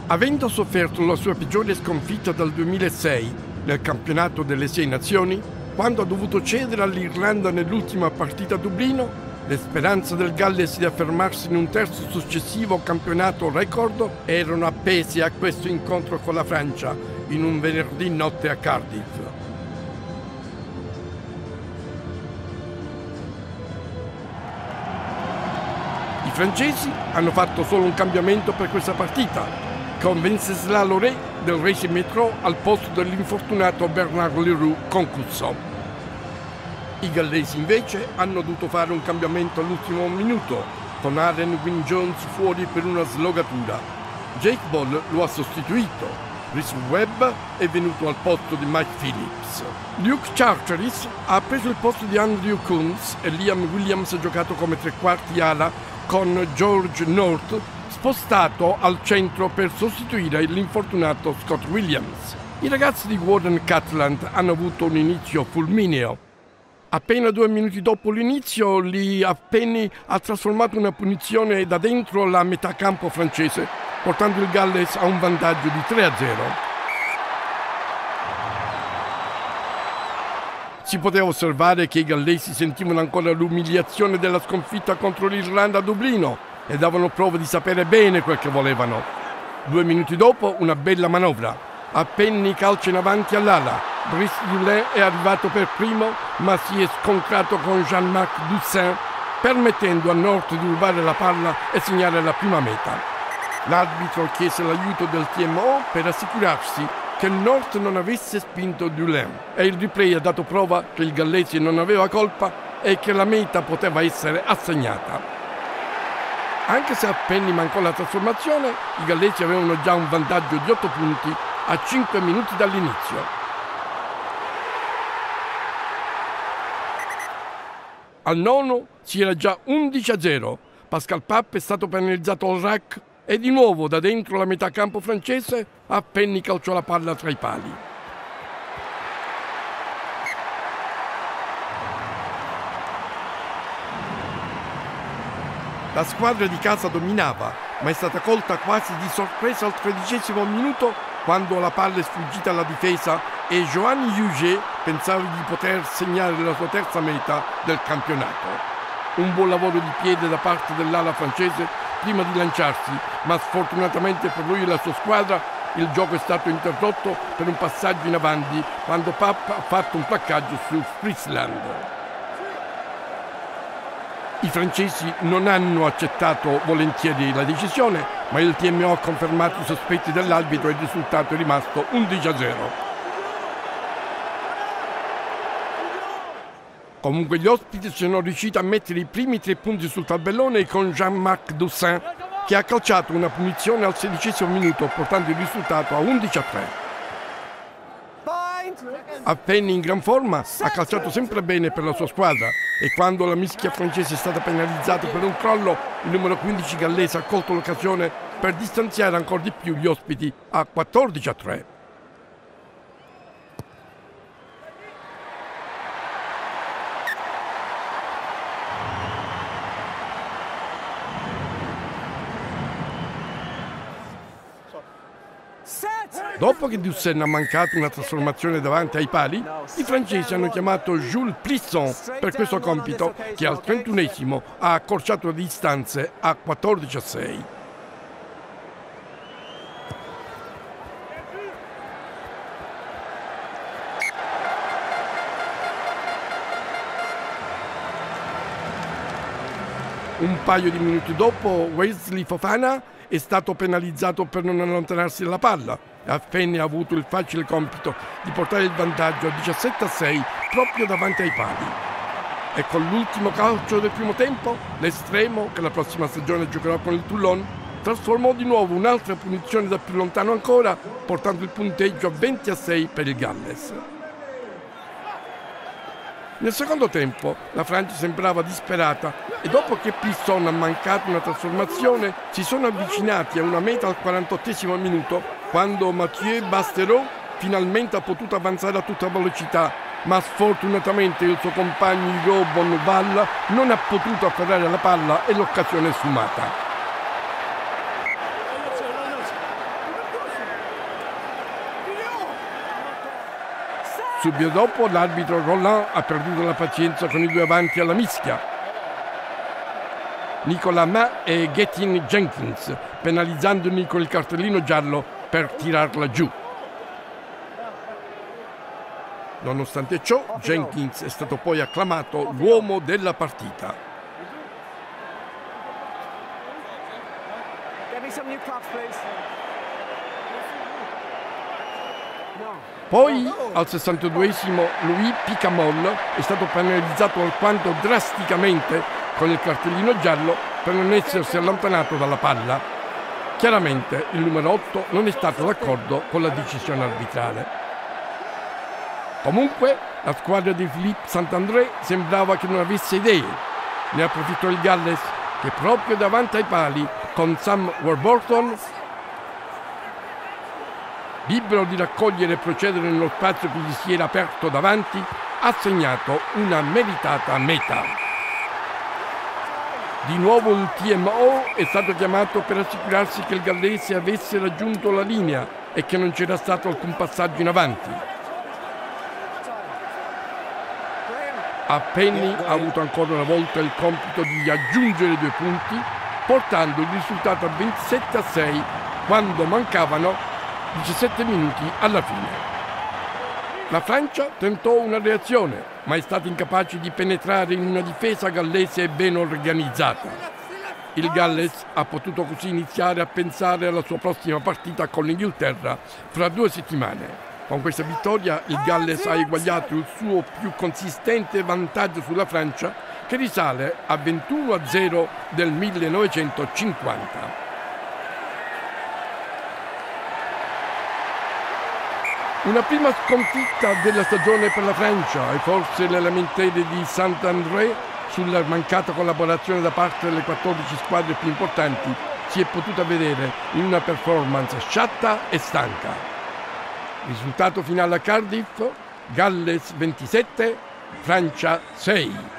Avendo sofferto la sua peggiore sconfitta dal 2006 nel campionato delle 6 nazioni, quando ha dovuto cedere all'Irlanda nell'ultima partita a Dublino, le speranze del Galles di affermarsi in un terzo successivo campionato record erano appese a questo incontro con la Francia in un venerdì notte a Cardiff. I francesi hanno fatto solo un cambiamento per questa partita, con Wenceslas Lauré del Racing Métro al posto dell'infortunato Bernard Leroux concusso. I gallesi invece hanno dovuto fare un cambiamento all'ultimo minuto, con Aaron Wynne-Jones fuori per una slogatura. Jake Ball lo ha sostituito. Rhys Webb è venuto al posto di Mike Phillips. Luke Charteris ha preso il posto di Andrew Coons e Liam Williams ha giocato come tre quarti ala con George North spostato al centro per sostituire l'infortunato Scott Williams. I ragazzi di Warden Catland hanno avuto un inizio fulmineo. Appena 2 minuti dopo l'inizio, Lee Halfpenny ha trasformato una punizione da dentro la metà campo francese, portando il Galles a un vantaggio di 3-0. Si poteva osservare che i gallesi sentivano ancora l'umiliazione della sconfitta contro l'Irlanda a Dublino e davano prova di sapere bene quel che volevano. 2 minuti dopo, una bella manovra. Halfpenny calcia in avanti all'ala. Brice Dulin è arrivato per primo, ma si è scontrato con Jean-Marc Toussaint, permettendo a North di rubare la palla e segnare la prima meta. L'arbitro chiese l'aiuto del TMO per assicurarsi che North non avesse spinto Dulin e il replay ha dato prova che il gallese non aveva colpa e che la meta poteva essere assegnata. Anche se a Halfpenny mancò la trasformazione, i gallesi avevano già un vantaggio di 8 punti a 5 minuti dall'inizio. Al nono si era già 11-0. Pascal Pape è stato penalizzato al rack e di nuovo da dentro la metà campo francese Halfpenny calciò la palla tra i pali. La squadra di casa dominava, ma è stata colta quasi di sorpresa al 13° minuto quando la palla è sfuggita alla difesa e Johan Huget pensava di poter segnare la sua terza meta del campionato. Un buon lavoro di piede da parte dell'ala francese prima di lanciarsi, ma sfortunatamente per lui e la sua squadra il gioco è stato interrotto per un passaggio in avanti quando Pape ha fatto un placcaggio su Friesland. I francesi non hanno accettato volentieri la decisione, ma il TMO ha confermato i sospetti dell'arbitro e il risultato è rimasto 11-0. Comunque gli ospiti sono riusciti a mettere i primi 3 punti sul tabellone con Jean-Marc Toussaint, che ha calciato una punizione al 16° minuto, portando il risultato a 11-3. Halfpenny in gran forma ha calciato sempre bene per la sua squadra e quando la mischia francese è stata penalizzata per un crollo, il numero 15 gallese ha colto l'occasione per distanziare ancora di più gli ospiti a 14-3. Dopo che Toussaint ha mancato una trasformazione davanti ai pali, i francesi hanno chiamato Jules Plisson per questo compito che al 31° ha accorciato le distanze a 14-6. Un paio di minuti dopo, Wesley Fofana è stato penalizzato per non allontanarsi dalla palla. Halfpenny ha avuto il facile compito di portare il vantaggio a 17-6 proprio davanti ai pali. E con l'ultimo calcio del primo tempo, l'estremo, che la prossima stagione giocherà con il Toulon, trasformò di nuovo un'altra punizione da più lontano ancora, portando il punteggio a 20-6 per il Galles. Nel secondo tempo la Francia sembrava disperata e dopo che Plisson ha mancato una trasformazione si sono avvicinati a una meta al 48° minuto quando Mathieu Bastereau finalmente ha potuto avanzare a tutta velocità, ma sfortunatamente il suo compagno Hugo Bonneval non ha potuto afferrare la palla e l'occasione è sfumata. Subito dopo l'arbitro Roland ha perduto la pazienza con i due avanti alla mischia, Nicolas Ma e Gethin Jenkins, penalizzandoli con il cartellino giallo per tirarla giù. Nonostante ciò, Jenkins è stato poi acclamato l'uomo della partita. Poi, al 62esimo, Louis Picamol è stato penalizzato alquanto drasticamente con il cartellino giallo per non essersi allontanato dalla palla. Chiaramente il numero 8 non è stato d'accordo con la decisione arbitrale. Comunque, la squadra di Philippe Saint-André sembrava che non avesse idee. Ne approfittò il Galles, che proprio davanti ai pali, con Sam Warburton, libero di raccogliere e procedere nello spazio che gli si era aperto davanti, ha segnato una meritata meta. Di nuovo il TMO è stato chiamato per assicurarsi che il gallese avesse raggiunto la linea e che non c'era stato alcun passaggio in avanti. A Penny ha avuto ancora una volta il compito di aggiungere 2 punti, portando il risultato a 27-6 quando mancavano 17 minuti alla fine. La Francia tentò una reazione, ma è stata incapace di penetrare in una difesa gallese ben organizzata. Il Galles ha potuto così iniziare a pensare alla sua prossima partita con l'Inghilterra fra 2 settimane. Con questa vittoria il Galles ha eguagliato il suo più consistente vantaggio sulla Francia, che risale a 21-0 del 1950. Una prima sconfitta della stagione per la Francia e forse le lamentele di Saint-André sulla mancata collaborazione da parte delle 14 squadre più importanti si è potuta vedere in una performance sciatta e stanca. Risultato finale a Cardiff: Galles 27, Francia 6.